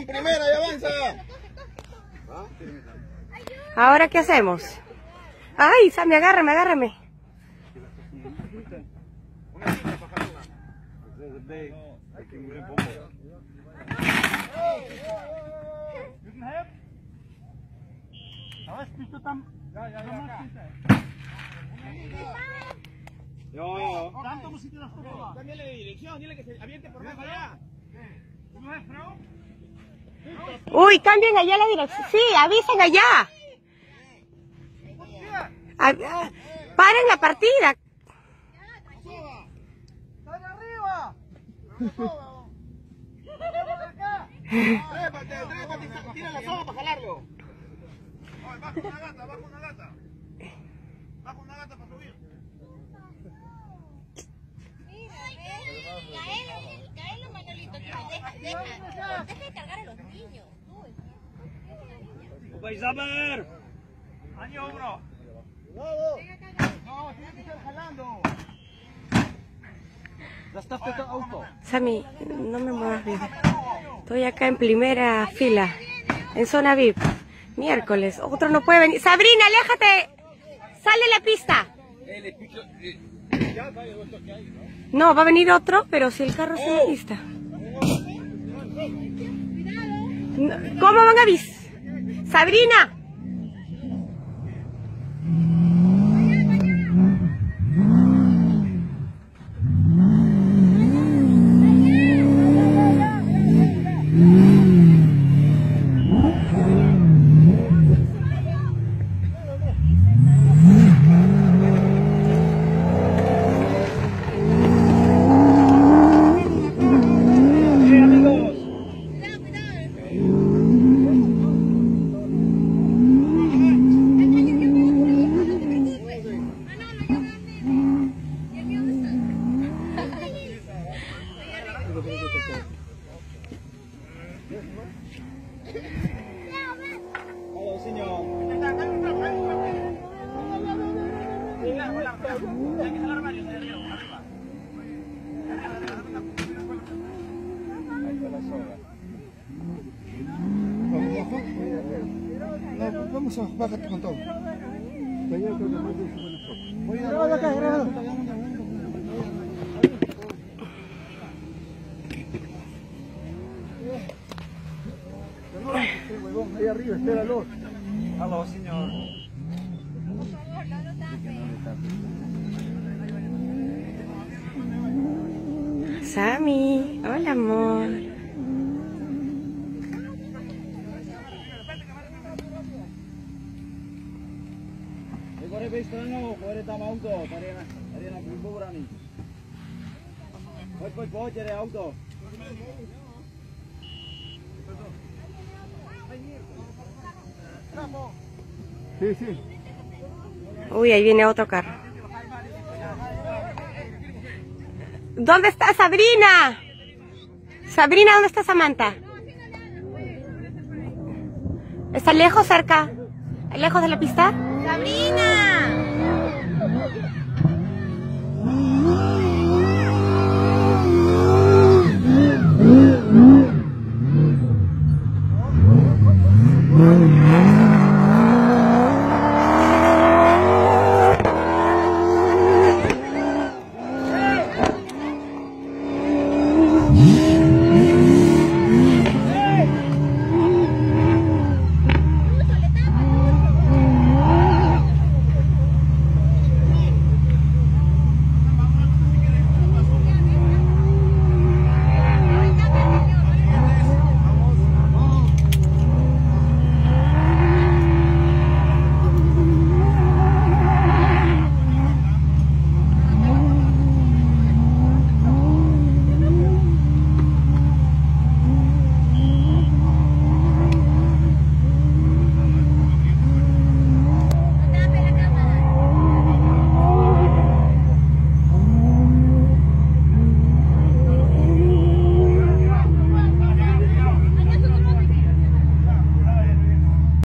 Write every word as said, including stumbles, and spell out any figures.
con primera y avanza. ¿Ahora qué hacemos? Ay, Sammy, agárrame, agárrame. Yo, yo. Cámbiale de dirección, dile que se aviente por más allá. Uy, cambien allá la dirección. Sí, avisen allá. A- paren la partida. ¡Están arriba! Trépate, trépate, tira la soga para jalarlo. Baja una gata, baja una gata. Baja una gata para subir. Caelo, Manolito, deja, deja, deja de cargar a los niños. ¡Vais a ver! ¡Año, bro! No, tienes que estar jalando. Zastaw auto. Sammy, no me muevas bien. Estoy acá en primera fila, en zona V I P. Miércoles, otro no puede venir. Sabrina, aléjate. Sale la pista. No, va a venir otro, pero si el carro está en la pista. No, ¿cómo van a avisar? Sabrina. Vamos a bájate con todo. Grabado acá, grabado. Ahí arriba, espéralo. Aló, señor. Sammy, hola amor. Corre pistano, corre tamauto, tarena, tarena pulburani. Hoy hoy coche de auto. Sí, sí. Uy, ahí viene otro carro. ¿Dónde está Sabrina? Sabrina, ¿dónde está Samantha? ¿Está lejos, cerca? ¿Lejos de la pista? ¡Sabrina!